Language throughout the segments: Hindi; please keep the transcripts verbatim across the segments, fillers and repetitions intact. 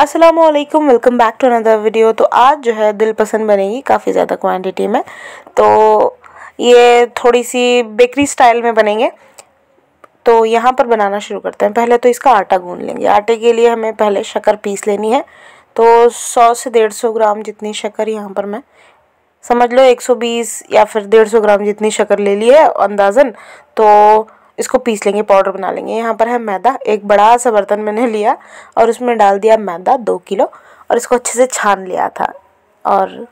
अस्सलामुअलैकुम, welcome back to another video. तो आज जो है दिल पसंद बनेगी काफ़ी ज़्यादा क्वांटिटी में। तो ये थोड़ी सी बेकरी स्टाइल में बनेंगे। तो यहाँ पर बनाना शुरू करते हैं। पहले तो इसका आटा गूंद लेंगे। आटे के लिए हमें पहले शक्कर पीस लेनी है। तो सौ से डेढ़ सौ ग्राम जितनी शक्कर यहाँ पर मैं समझ लो एक सौ बीस या फिर डेढ़ सौ ग्राम जितनी शक्कर ले ली है अंदाज़न। तो इसको पीस लेंगे, पाउडर बना लेंगे। यहाँ पर है मैदा, एक बड़ा सा बर्तन मैंने लिया और उसमें डाल दिया मैदा दो किलो और इसको अच्छे से छान लिया था। और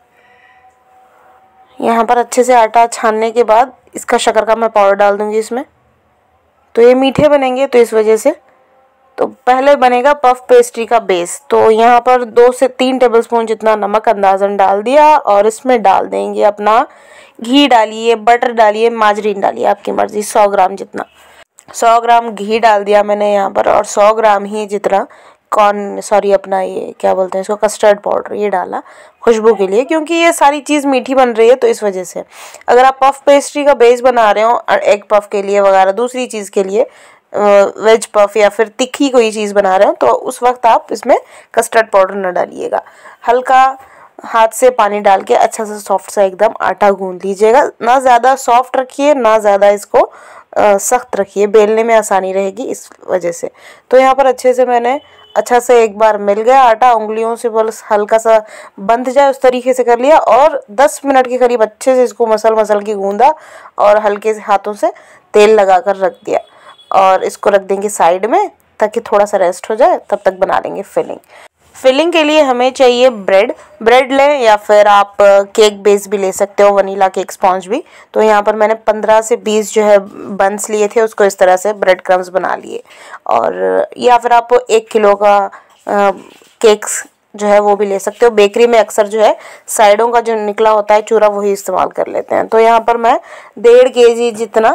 यहाँ पर अच्छे से आटा छानने के बाद इसका शक्कर का मैं पाउडर डाल दूँगी इसमें। तो ये मीठे बनेंगे तो इस वजह से। तो पहले बनेगा पफ पेस्ट्री का बेस। तो यहाँ पर दो से तीन टेबलस्पून जितना नमक अंदाज़न डाल दिया और इसमें डाल देंगे अपना घी। डालिए, बटर डालिए, मार्जरीन डालिए, आपकी मर्ज़ी। सौ ग्राम जितना, सौ ग्राम घी डाल दिया मैंने यहाँ पर। और सौ ग्राम ही जितना कॉर्न सॉरी अपना ये क्या बोलते हैं इसको, कस्टर्ड पाउडर, ये डाला खुशबू के लिए, क्योंकि ये सारी चीज़ मीठी बन रही है तो इस वजह से। अगर आप पफ पेस्ट्री का बेस बना रहे हो एग पफ के लिए वगैरह दूसरी चीज़ के लिए, वेज पफ या फिर तिखी कोई चीज़ बना रहे हो, तो उस वक्त आप इसमें कस्टर्ड पाउडर न डालिएगा। हल्का हाथ से पानी डाल के अच्छा सा सॉफ्ट सा एकदम आटा गूंद लीजिएगा। ना ज़्यादा सॉफ्ट रखिए ना ज़्यादा इसको सख्त रखिए, बेलने में आसानी रहेगी इस वजह से। तो यहाँ पर अच्छे से मैंने अच्छा से एक बार मिल गया आटा, उंगलियों से बस हल्का सा बंध जाए उस तरीके से कर लिया और दस मिनट के करीब अच्छे से इसको मसल मसल के गूंदा और हल्के से हाथों से तेल लगा कर रख दिया। और इसको रख देंगे साइड में ताकि थोड़ा सा रेस्ट हो जाए, तब तक बना लेंगे फिलिंग। फिलिंग के लिए हमें चाहिए ब्रेड। ब्रेड लें या फिर आप केक बेस भी ले सकते हो, वनीला केक स्पॉन्ज भी। तो यहाँ पर मैंने पंद्रह से बीस जो है बंस लिए थे, उसको इस तरह से ब्रेड क्रम्स बना लिए। और या फिर आप एक किलो का केक्स जो है वो भी ले सकते हो। बेकरी में अक्सर जो है साइडों का जो निकला होता है चूरा वही इस्तेमाल कर लेते हैं। तो यहाँ पर मैं डेढ़ के जी जितना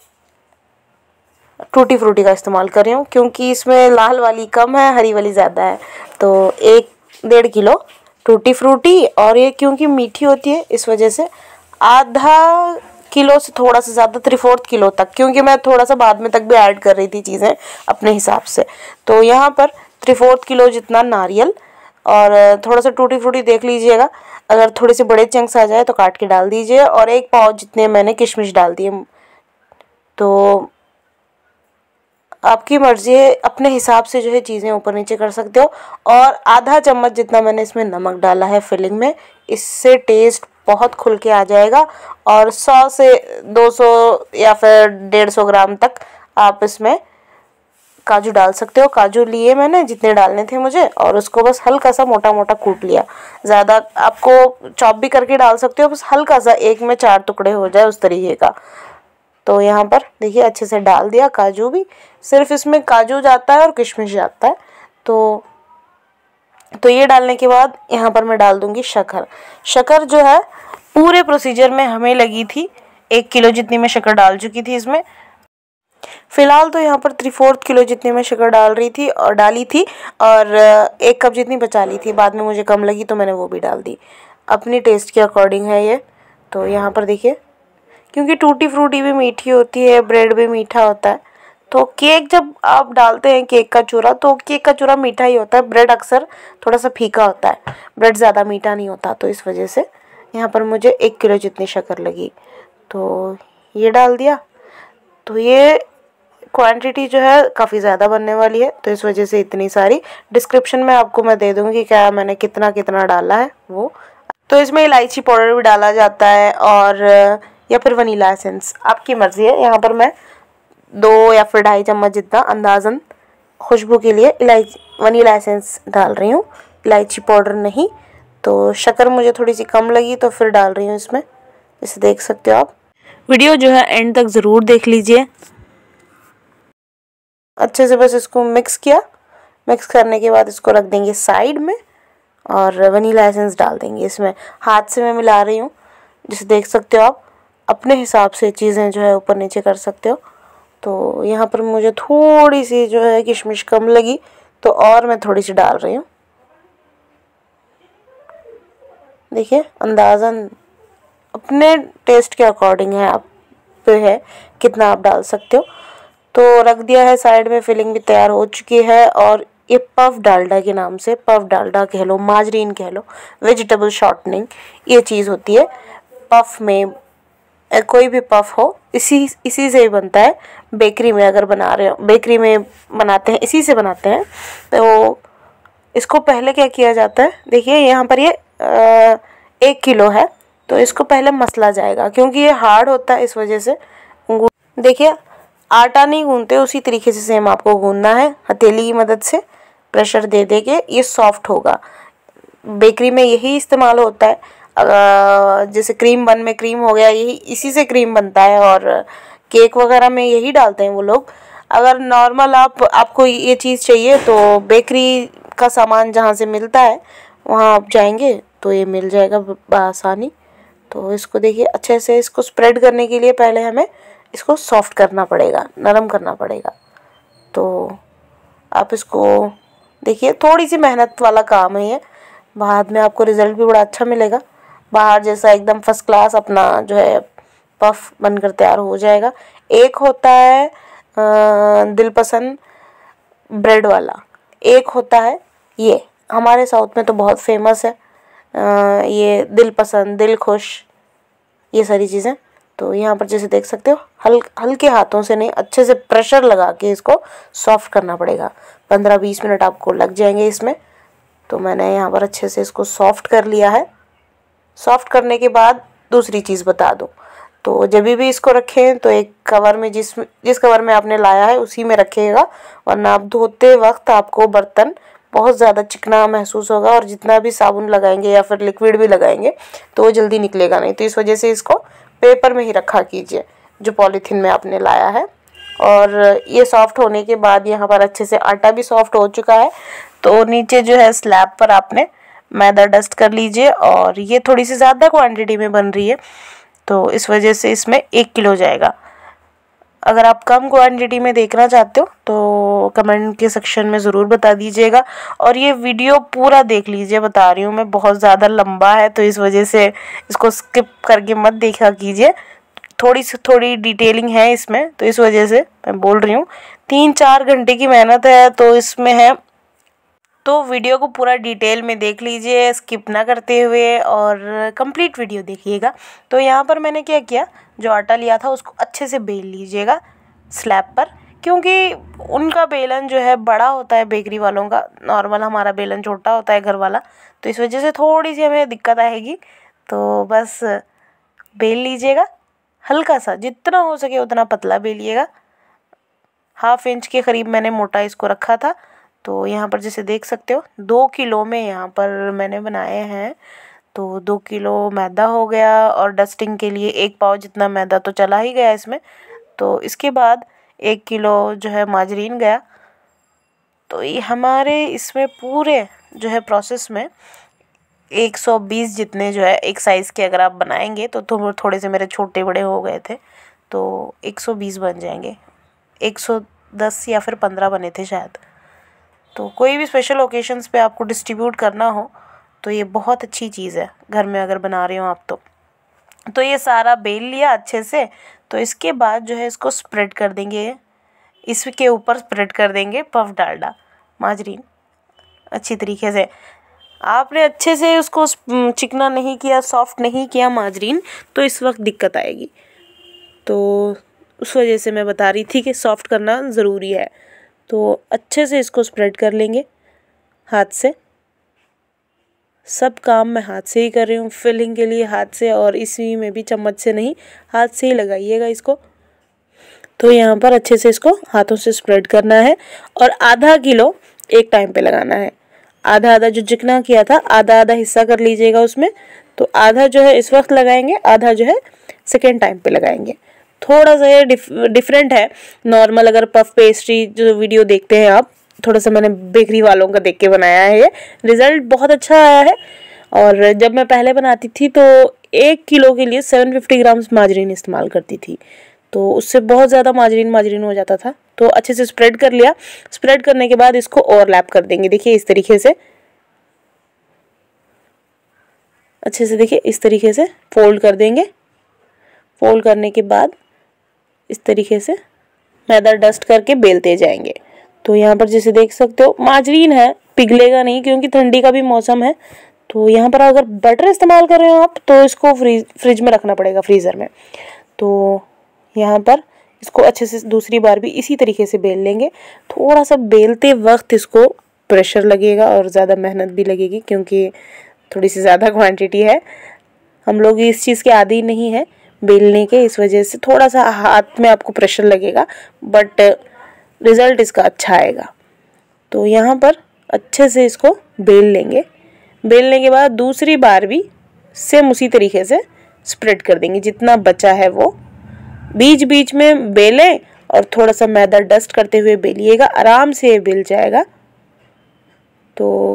टूटी फ्रूटी का इस्तेमाल कर रही हूँ, क्योंकि इसमें लाल वाली कम है, हरी वाली ज़्यादा है। तो एक डेढ़ किलो टूटी फ्रूटी, और ये क्योंकि मीठी होती है इस वजह से आधा किलो से थोड़ा सा ज़्यादा, थ्री फोर्थ किलो तक, क्योंकि मैं थोड़ा सा बाद में तक भी ऐड कर रही थी चीज़ें अपने हिसाब से। तो यहाँ पर थ्री फोर्थ किलो जितना नारियल और थोड़ा सा टूटी फ्रूटी देख लीजिएगा, अगर थोड़े से बड़े चंक्स आ जाए तो काट के डाल दीजिए। और एक पाव जितने मैंने किशमिश डाल दिए। तो आपकी मर्ज़ी है, अपने हिसाब से जो है चीज़ें ऊपर नीचे कर सकते हो। और आधा चम्मच जितना मैंने इसमें नमक डाला है फिलिंग में, इससे टेस्ट बहुत खुल के आ जाएगा। और सौ से दो सौ या फिर डेढ़ सौ ग्राम तक आप इसमें काजू डाल सकते हो। काजू लिए मैंने जितने डालने थे मुझे, और उसको बस हल्का सा मोटा मोटा कूट लिया। ज़्यादा आपको चॉप भी करके डाल सकते हो, बस हल्का सा, एक में चार टुकड़े हो जाए उस तरीके का। तो यहाँ पर देखिए अच्छे से डाल दिया काजू भी। सिर्फ इसमें काजू जाता है और किशमिश जाता है। तो तो ये डालने के बाद यहाँ पर मैं डाल दूँगी शक्कर। शक्कर जो है पूरे प्रोसीजर में हमें लगी थी एक किलो जितनी मैं शक्कर डाल चुकी थी इसमें। फ़िलहाल तो यहाँ पर थ्री फोर्थ किलो जितनी मैं शक्कर डाल रही थी और डाली थी, और एक कप जितनी बचा ली थी। बाद में मुझे कम लगी तो मैंने वो भी डाल दी। अपनी टेस्ट के अकॉर्डिंग है ये। तो यहाँ पर देखिए, क्योंकि टूटी फ्रूटी भी मीठी होती है, ब्रेड भी मीठा होता है, तो केक जब आप डालते हैं केक का चूरा, तो केक का चूरा मीठा ही होता है। ब्रेड अक्सर थोड़ा सा फीका होता है, ब्रेड ज़्यादा मीठा नहीं होता। तो इस वजह से यहाँ पर मुझे एक किलो जितनी शक्कर लगी, तो ये डाल दिया। तो ये क्वांटिटी जो है काफ़ी ज़्यादा बनने वाली है, तो इस वजह से इतनी सारी। डिस्क्रिप्शन में आपको मैं दे दूँगी क्या मैंने कितना कितना डाला है वो। तो इसमें इलायची पाउडर भी डाला जाता है और या फिर वनीला एसेंस, आपकी मर्ज़ी है। यहाँ पर मैं दो या फिर ढाई चम्मच जितना अंदाज़न खुशबू के लिए इलायची वनीला एसेंस डाल रही हूँ, इलायची पाउडर नहीं। तो शक्कर मुझे थोड़ी सी कम लगी तो फिर डाल रही हूँ इसमें। इसे देख सकते हो आप। वीडियो जो है एंड तक ज़रूर देख लीजिए। अच्छे से बस इसको मिक्स किया। मिक्स करने के बाद इसको रख देंगे साइड में और वनीला एसेंस डाल देंगे इसमें। हाथ से मैं मिला रही हूँ, जिसे देख सकते हो आप। अपने हिसाब से चीज़ें जो है ऊपर नीचे कर सकते हो। तो यहाँ पर मुझे थोड़ी सी जो है किशमिश कम लगी, तो और मैं थोड़ी सी डाल रही हूँ। देखिए अंदाज़न अपने टेस्ट के अकॉर्डिंग है, आप पे है कितना आप डाल सकते हो। तो रख दिया है साइड में। फिलिंग भी तैयार हो चुकी है और ये पफ डालडा के नाम से, पफ डालडा कह लो, माजरीन कह लो, वेजिटेबल शॉर्टनिंग, ये चीज़ होती है। पफ में कोई भी पफ हो इसी इसी से ही बनता है। बेकरी में अगर बना रहे हो, बेकरी में बनाते हैं, इसी से बनाते हैं। तो इसको पहले क्या किया जाता है, देखिए यहाँ पर ये आ, एक किलो है, तो इसको पहले मसला जाएगा क्योंकि ये हार्ड होता है, इस वजह से। देखिए आटा नहीं गूंदते, उसी तरीके से सेम आपको गूंदना है, हथेली की मदद से प्रेशर दे दे के ये सॉफ्ट होगा। बेकरी में यही इस्तेमाल होता है। जैसे क्रीम बन में क्रीम हो गया, यही इसी से क्रीम बनता है, और केक वगैरह में यही डालते हैं वो लोग। अगर नॉर्मल आप आपको ये चीज़ चाहिए तो बेकरी का सामान जहाँ से मिलता है वहाँ आप जाएंगे तो ये मिल जाएगा बआसानी। तो इसको देखिए अच्छे से, इसको स्प्रेड करने के लिए पहले हमें इसको सॉफ्ट करना पड़ेगा, नरम करना पड़ेगा। तो आप इसको देखिए, थोड़ी सी मेहनत वाला काम है ये, बाद में आपको रिज़ल्ट भी बड़ा अच्छा मिलेगा। बाहर जैसा एकदम फर्स्ट क्लास अपना जो है पफ बनकर तैयार हो जाएगा। एक होता है आ, दिल पसंद ब्रेड वाला, एक होता है ये, हमारे साउथ में तो बहुत फेमस है आ, ये दिल पसंद, दिल खुश, ये सारी चीज़ें। तो यहाँ पर जैसे देख सकते हो, हल हल्के हाथों से नहीं, अच्छे से प्रेशर लगा के इसको सॉफ्ट करना पड़ेगा। पंद्रह बीस मिनट आपको लग जाएंगे इसमें। तो मैंने यहाँ पर अच्छे से इसको सॉफ्ट कर लिया है। सॉफ्ट करने के बाद दूसरी चीज़ बता दूँ, तो जब भी इसको रखें तो एक कवर में, जिस जिस कवर में आपने लाया है उसी में रखिएगा, वरना आप धोते वक्त आपको बर्तन बहुत ज़्यादा चिकना महसूस होगा, और जितना भी साबुन लगाएंगे या फिर लिक्विड भी लगाएंगे तो वो जल्दी निकलेगा नहीं। तो इस वजह से इसको पेपर में ही रखा कीजिए जो पॉलीथीन में आपने लाया है। और ये सॉफ्ट होने के बाद यहाँ पर अच्छे से आटा भी सॉफ्ट हो चुका है। तो नीचे जो है स्लैब पर आपने मैदा डस्ट कर लीजिए, और ये थोड़ी सी ज़्यादा क्वांटिटी में बन रही है तो इस वजह से इसमें एक किलो जाएगा। अगर आप कम क्वांटिटी में देखना चाहते हो तो कमेंट के सेक्शन में ज़रूर बता दीजिएगा। और ये वीडियो पूरा देख लीजिए, बता रही हूँ मैं, बहुत ज़्यादा लंबा है तो इस वजह से इसको स्किप करके मत देखा कीजिए। थोड़ी सी थोड़ी डिटेलिंग है इसमें, तो इस वजह से मैं बोल रही हूँ। तीन चार घंटे की मेहनत है तो इसमें है, तो वीडियो को पूरा डिटेल में देख लीजिए, स्किप ना करते हुए, और कंप्लीट वीडियो देखिएगा। तो यहाँ पर मैंने क्या किया, जो आटा लिया था उसको अच्छे से बेल लीजिएगा स्लैब पर, क्योंकि उनका बेलन जो है बड़ा होता है बेकरी वालों का, नॉर्मल हमारा बेलन छोटा होता है घर वाला, तो इस वजह से थोड़ी सी हमें दिक्कत आएगी। तो बस बेल लीजिएगा हल्का सा, जितना हो सके उतना पतला बेलिएगा। हाफ इंच के करीब मैंने मोटा इसको रखा था। तो यहाँ पर जैसे देख सकते हो दो किलो में यहाँ पर मैंने बनाए हैं, तो दो किलो मैदा हो गया, और डस्टिंग के लिए एक पाव जितना मैदा तो चला ही गया इसमें। तो इसके बाद एक किलो जो है माजरीन गया। तो ये हमारे इसमें पूरे जो है प्रोसेस में एक सौ बीस जितने जो है एक साइज़ के अगर आप बनाएंगे, तो तो थोड़े से मेरे छोटे बड़े हो गए थे तो एक सौ बीस बन जाएंगे, एक सौ दस या फिर पंद्रह बने थे शायद। तो कोई भी स्पेशल ओकेशंस पे आपको डिस्ट्रीब्यूट करना हो तो ये बहुत अच्छी चीज़ है, घर में अगर बना रहे हो आप तो। तो ये सारा बेल लिया अच्छे से। तो इसके बाद जो है इसको स्प्रेड कर देंगे, इसके ऊपर स्प्रेड कर देंगे पफ डालडा माजरीन अच्छी तरीके से। आपने अच्छे से उसको चिकना नहीं किया, सॉफ्ट नहीं किया माजरीन, तो इस वक्त दिक्कत आएगी। तो उस वजह से मैं बता रही थी कि सॉफ्ट करना ज़रूरी है। तो अच्छे से इसको स्प्रेड कर लेंगे हाथ से। सब काम मैं हाथ से ही कर रही हूँ, फिलिंग के लिए हाथ से, और इसी में भी चम्मच से नहीं, हाथ से ही लगाइएगा इसको। तो यहाँ पर अच्छे से इसको हाथों से स्प्रेड करना है, और आधा किलो एक टाइम पे लगाना है। आधा आधा जो चिकना किया था आधा आधा हिस्सा कर लीजिएगा उसमें। तो आधा जो है इस वक्त लगाएंगे, आधा जो है सेकेंड टाइम पे लगाएंगे। थोड़ा सा ये डिफ, डिफरेंट है नॉर्मल अगर पफ पेस्ट्री जो वीडियो देखते हैं आप, थोड़ा सा मैंने बेकरी वालों का देख के बनाया है। ये रिज़ल्ट बहुत अच्छा आया है। और जब मैं पहले बनाती थी तो एक किलो के लिए सात सौ पचास ग्राम माजरीन इस्तेमाल करती थी, तो उससे बहुत ज़्यादा माजरीन माजरीन हो जाता था। तो अच्छे से स्प्रेड कर लिया। स्प्रेड करने के बाद इसको ओवरलैप कर देंगे। देखिए इस तरीके से अच्छे से, देखिए इस तरीके से फोल्ड कर देंगे। फोल्ड करने के बाद इस तरीके से मैदा डस्ट करके बेलते जाएंगे। तो यहाँ पर जैसे देख सकते हो मार्जरीन है, पिघलेगा नहीं क्योंकि ठंडी का भी मौसम है। तो यहाँ पर अगर बटर इस्तेमाल कर रहे हो आप तो इसको फ्रीज फ्रिज में रखना पड़ेगा, फ्रीज़र में। तो यहाँ पर इसको अच्छे से दूसरी बार भी इसी तरीके से बेल लेंगे। थोड़ा सा बेलते वक्त इसको प्रेशर लगेगा और ज़्यादा मेहनत भी लगेगी क्योंकि थोड़ी सी ज़्यादा क्वांटिटी है। हम लोग इस चीज़ के आदी नहीं है बेलने के, इस वजह से थोड़ा सा हाथ में आपको प्रेशर लगेगा, बट रिज़ल्ट इसका अच्छा आएगा। तो यहाँ पर अच्छे से इसको बेल लेंगे। बेलने के बाद दूसरी बार भी सेम उसी तरीके से स्प्रेड कर देंगे। जितना बचा है वो बीच बीच में बेलें और थोड़ा सा मैदा डस्ट करते हुए बेलिएगा, आराम से बेल जाएगा। तो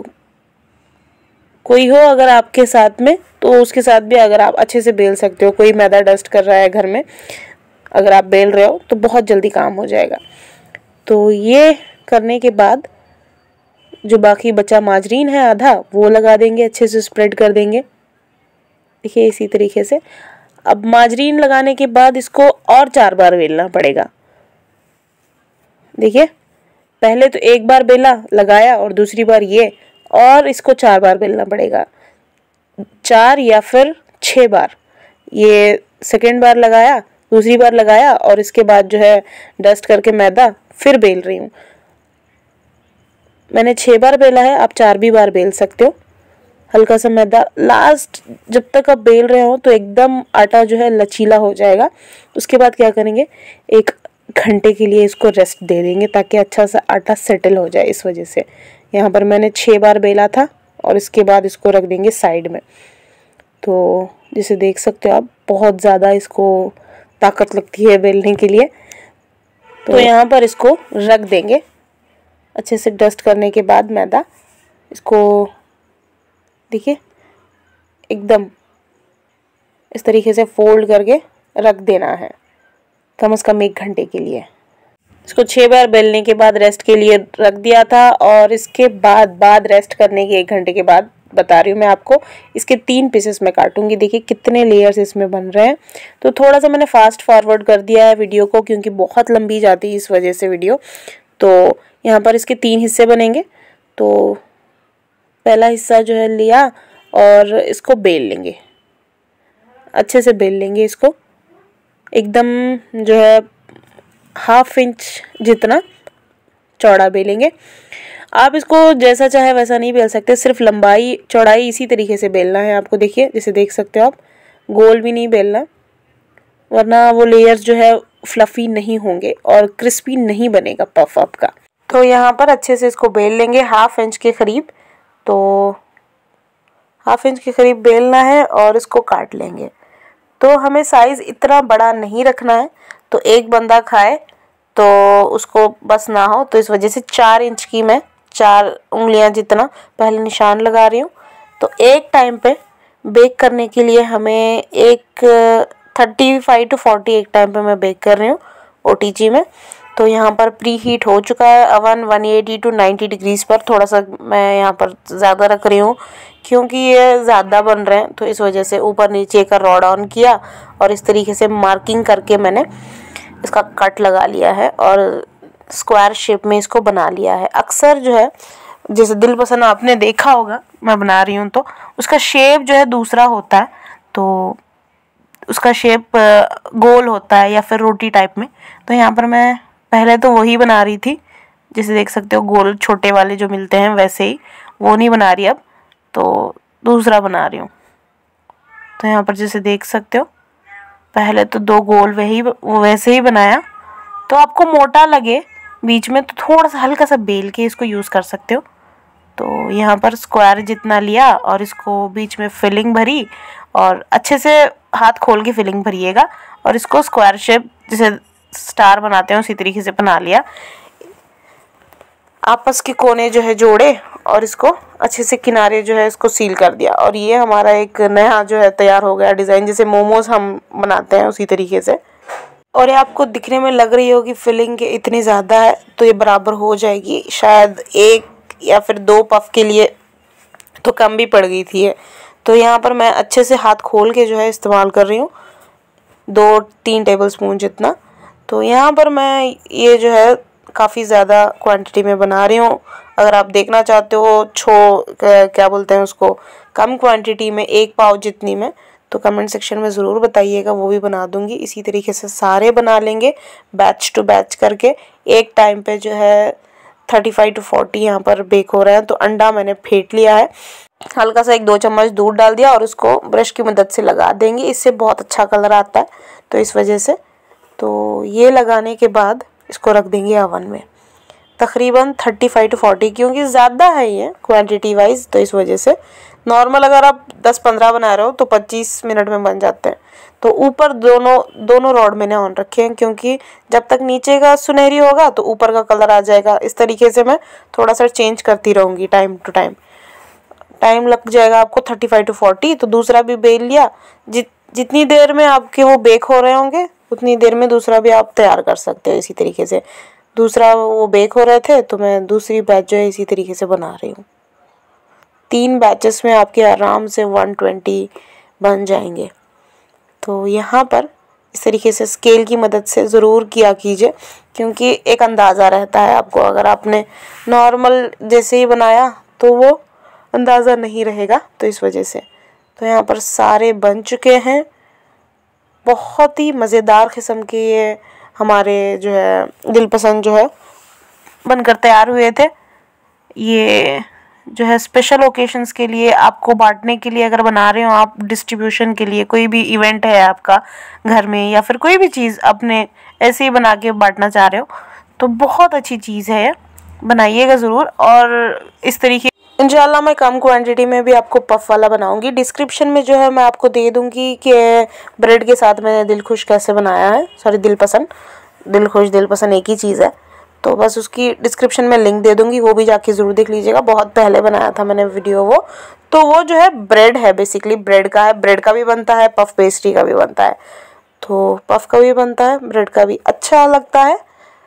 कोई हो अगर आपके साथ में तो उसके साथ भी अगर आप अच्छे से बेल सकते हो, कोई मैदा डस्ट कर रहा है घर में, अगर आप बेल रहे हो तो बहुत जल्दी काम हो जाएगा। तो ये करने के बाद जो बाकी बचा मार्जरीन है आधा, वो लगा देंगे, अच्छे से स्प्रेड कर देंगे। देखिए इसी तरीके से। अब मार्जरीन लगाने के बाद इसको और चार बार बेलना पड़ेगा। देखिए पहले तो एक बार बेला लगाया और दूसरी बार ये, और इसको चार बार बेलना पड़ेगा, चार या फिर छः बार। ये सेकेंड बार लगाया, दूसरी बार लगाया और इसके बाद जो है डस्ट करके मैदा फिर बेल रही हूँ। मैंने छः बार बेला है, आप चार भी बार बेल सकते हो। हल्का सा मैदा लास्ट जब तक आप बेल रहे हो तो एकदम आटा जो है लचीला हो जाएगा। उसके बाद क्या करेंगे, एक घंटे के लिए इसको रेस्ट दे देंगे ताकि अच्छा सा आटा सेटल हो जाए। इस वजह से यहाँ पर मैंने छः बार बेला था और इसके बाद इसको रख देंगे साइड में। तो जैसे देख सकते हो आप, बहुत ज़्यादा इसको ताकत लगती है बेलने के लिए। तो, तो यहाँ पर इसको रख देंगे अच्छे से डस्ट करने के बाद मैदा। इसको देखिए एकदम इस तरीके से फोल्ड करके रख देना है कम से कम एक घंटे के लिए। इसको छः बार बेलने के बाद रेस्ट के लिए रख दिया था और इसके बाद बाद रेस्ट करने के एक घंटे के बाद बता रही हूँ मैं आपको, इसके तीन पीसेस में काटूंगी। देखिए कितने लेयर्स इसमें बन रहे हैं। तो थोड़ा सा मैंने फास्ट फॉरवर्ड कर दिया है वीडियो को क्योंकि बहुत लंबी जाती है इस वजह से वीडियो। तो यहाँ पर इसके तीन हिस्से बनेंगे। तो पहला हिस्सा जो है लिया और इसको बेल लेंगे, अच्छे से बेल लेंगे इसको, एकदम जो है हाफ इंच जितना चौड़ा बेलेंगे। आप इसको जैसा चाहे वैसा नहीं बेल सकते, सिर्फ लंबाई चौड़ाई इसी तरीके से बेलना है आपको। देखिए जैसे देख सकते हो आप, गोल भी नहीं बेलना वरना वो लेयर्स जो है फ्लफ़ी नहीं होंगे और क्रिस्पी नहीं बनेगा पफ आपका। तो यहाँ पर अच्छे से इसको बेल लेंगे हाफ इंच के करीब। तो हाफ इंच के करीब बेलना है और इसको काट लेंगे। तो हमें साइज़ इतना बड़ा नहीं रखना है, तो एक बंदा खाए तो उसको बस ना हो, तो इस वजह से चार इंच की मैं चार उंगलियां जितना पहले निशान लगा रही हूँ। तो एक टाइम पे बेक करने के लिए हमें एक थर्टी फाइव टू फोर्टी एक टाइम पे मैं बेक कर रही हूँ ओ टी जी में। तो यहाँ पर प्री हीट हो चुका है oven one eighty to ninety degrees पर। थोड़ा सा मैं यहाँ पर ज़्यादा रख रही हूँ क्योंकि ये ज़्यादा बन रहे हैं, तो इस वजह से ऊपर नीचे का रॉड ऑन किया और इस तरीके से मार्किंग करके मैंने इसका कट लगा लिया है और स्क्वायर शेप में इसको बना लिया है। अक्सर जो है जैसे दिल पसंद आपने देखा होगा मैं बना रही हूँ तो उसका शेप जो है दूसरा होता है, तो उसका शेप गोल होता है या फिर रोटी टाइप में। तो यहाँ पर मैं पहले तो वही बना रही थी, जैसे देख सकते हो गोल छोटे वाले जो मिलते हैं वैसे ही, वो नहीं बना रही अब, तो दूसरा बना रही हूँ। तो यहाँ पर जैसे देख सकते हो पहले तो दो गोल वही वो वैसे ही बनाया। तो आपको मोटा लगे बीच में तो थोड़ा सा हल्का सा बेल के इसको यूज़ कर सकते हो। तो यहाँ पर स्क्वायर जितना लिया और इसको बीच में फिलिंग भरी और अच्छे से हाथ खोल के फिलिंग भरिएगा और इसको स्क्वायर शेप जैसे स्टार बनाते हैं उसी तरीके से बना लिया। आपस के कोने जो है जोड़े और इसको अच्छे से किनारे जो है इसको सील कर दिया और ये हमारा एक नया जो है तैयार हो गया डिज़ाइन, जैसे मोमोज हम बनाते हैं उसी तरीके से। और ये आपको दिखने में लग रही होगी फिलिंग के इतनी ज़्यादा है, तो ये बराबर हो जाएगी। शायद एक या फिर दो पफ के लिए तो कम भी पड़ गई थी ये। तो यहाँ पर मैं अच्छे से हाथ खोल के जो है इस्तेमाल कर रही हूँ, दो तीन टेबल स्पून जितना। तो यहाँ पर मैं ये जो है काफ़ी ज़्यादा क्वांटिटी में बना रही हूँ। अगर आप देखना चाहते हो छो क्या बोलते हैं उसको, कम क्वांटिटी में, एक पाव जितनी में, तो कमेंट सेक्शन में ज़रूर बताइएगा, वो भी बना दूँगी। इसी तरीके से सारे बना लेंगे बैच टू बैच करके। एक टाइम पे जो है थर्टी फाइव टू फोर्टी यहाँ पर बेक हो रहे हैं। तो अंडा मैंने फेंट लिया है, हल्का सा एक दो चम्मच दूध डाल दिया और उसको ब्रश की मदद से लगा देंगे। इससे बहुत अच्छा कलर आता है, तो इस वजह से। तो ये लगाने के बाद इसको रख देंगे ओवन में तकरीबन थर्टी फाइव टू फोर्टी, क्योंकि ज़्यादा है ये क्वांटिटी वाइज, तो इस वजह से। नॉर्मल अगर आप दस पंद्रह बना रहे हो तो पच्चीस मिनट में बन जाते हैं। तो ऊपर दोनों दोनों रॉड मैंने ऑन रखे हैं, क्योंकि जब तक नीचे का सुनहरी होगा तो ऊपर का कलर आ जाएगा। इस तरीके से मैं थोड़ा सा चेंज करती रहूँगी टाइम टू टाइम। टाइम लग जाएगा आपको थर्टी फाइव टू फोर्टी। तो दूसरा भी बेल लिया। जित जितनी देर में आपके वो बेक हो रहे होंगे उतनी देर में दूसरा भी आप तैयार कर सकते हो। इसी तरीके से दूसरा वो बेक हो रहे थे तो मैं दूसरी बैच जो है इसी तरीके से बना रही हूँ। तीन बैचेस में आपके आराम से वन ट्वेंटी बन जाएंगे। तो यहाँ पर इस तरीके से स्केल की मदद से ज़रूर किया कीजिए, क्योंकि एक अंदाज़ा रहता है आपको। अगर आपने नॉर्मल जैसे ही बनाया तो वो अंदाज़ा नहीं रहेगा, तो इस वजह से। तो यहाँ पर सारे बन चुके हैं। बहुत ही मज़ेदार किस्म के ये हमारे जो है दिल पसंद जो है बनकर तैयार हुए थे। ये जो है स्पेशल ओकेशंस के लिए, आपको बांटने के लिए अगर बना रहे हो आप, डिस्ट्रीब्यूशन के लिए, कोई भी इवेंट है आपका घर में या फिर कोई भी चीज़ अपने ऐसे ही बना के बांटना चाह रहे हो, तो बहुत अच्छी चीज़ है, बनाइएगा ज़रूर। और इस तरीके इंशाल्लाह मैं कम क्वांटिटी में भी आपको पफ वाला बनाऊंगी। डिस्क्रिप्शन में जो है मैं आपको दे दूंगी कि ब्रेड के साथ मैंने दिल खुश कैसे बनाया है, सॉरी दिल पसंद, दिल खुश दिल पसंद एक ही चीज़ है। तो बस उसकी डिस्क्रिप्शन में लिंक दे दूंगी, वो भी जाके ज़रूर देख लीजिएगा। बहुत पहले बनाया था मैंने वीडियो वो। तो वो जो है ब्रेड है, बेसिकली ब्रेड का है। ब्रेड का भी बनता है, पफ पेस्ट्री का भी बनता है। तो पफ का भी बनता है, ब्रेड का भी अच्छा लगता है।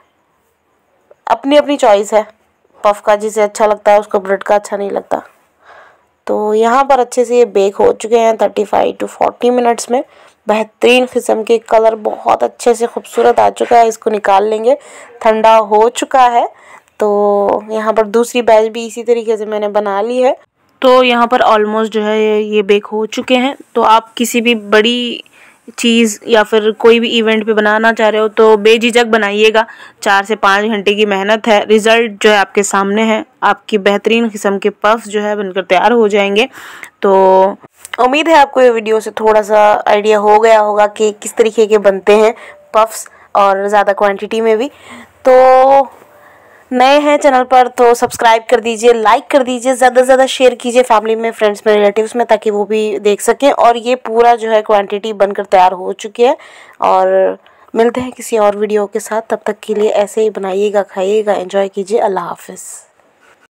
अपनी अपनी चॉइस है, पफ का जिसे अच्छा लगता है उसको ब्रेड का अच्छा नहीं लगता। तो यहाँ पर अच्छे से ये बेक हो चुके हैं thirty five to forty minutes में। बेहतरीन किस्म के कलर बहुत अच्छे से खूबसूरत आ चुका है। इसको निकाल लेंगे, ठंडा हो चुका है। तो यहाँ पर दूसरी बैच भी इसी तरीके से मैंने बना ली है। तो यहाँ पर ऑलमोस्ट जो है ये बेक हो चुके हैं। तो आप किसी भी बड़ी चीज़ या फिर कोई भी इवेंट पे बनाना चाह रहे हो तो बेझिझक बनाइएगा। चार से पाँच घंटे की मेहनत है, रिज़ल्ट जो है आपके सामने है। आपकी बेहतरीन किस्म के पफ्स जो है बनकर तैयार हो जाएंगे। तो उम्मीद है आपको ये वीडियो से थोड़ा सा आइडिया हो गया होगा कि किस तरीके के बनते हैं पफ्स, और ज़्यादा क्वांटिटी में भी। तो नए हैं चैनल पर तो सब्सक्राइब कर दीजिए, लाइक कर दीजिए, ज़्यादा से ज़्यादा शेयर कीजिए फैमिली में, फ्रेंड्स में, रिलेटिव्स में, ताकि वो भी देख सकें। और ये पूरा जो है क्वांटिटी बनकर तैयार हो चुकी है। और मिलते हैं किसी और वीडियो के साथ, तब तक के लिए ऐसे ही बनाइएगा, खाइएगा, एंजॉय कीजिए। अल्लाह हाफिज़।